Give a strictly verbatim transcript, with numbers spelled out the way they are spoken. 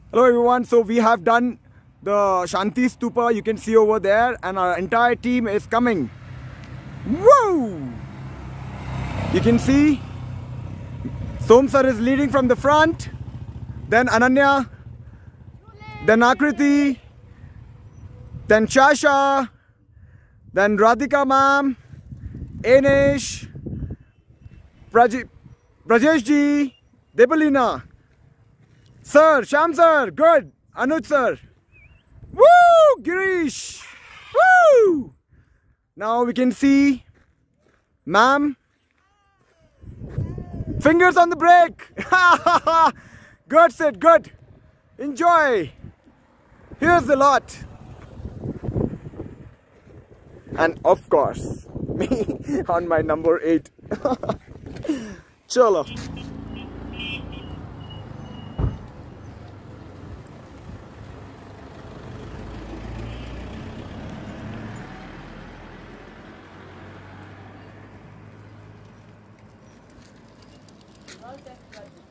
Hello everyone, so we have done the Shakti Stupa, you can see over there, and our entire team is coming. Woo! You can see Som sir is leading from the front, then Ananya, then Akriti, then Chasha, then Radhika ma'am, Anish, Praj Prajesh ji, Debalina. Sir, Sham sir, good. Anuj sir. Woo! Girish. Woo! Now we can see ma'am. Fingers on the brake. Good, Sid, good. Enjoy. Here's the lot. And of course, me on my number eight. Cholo. Well, that's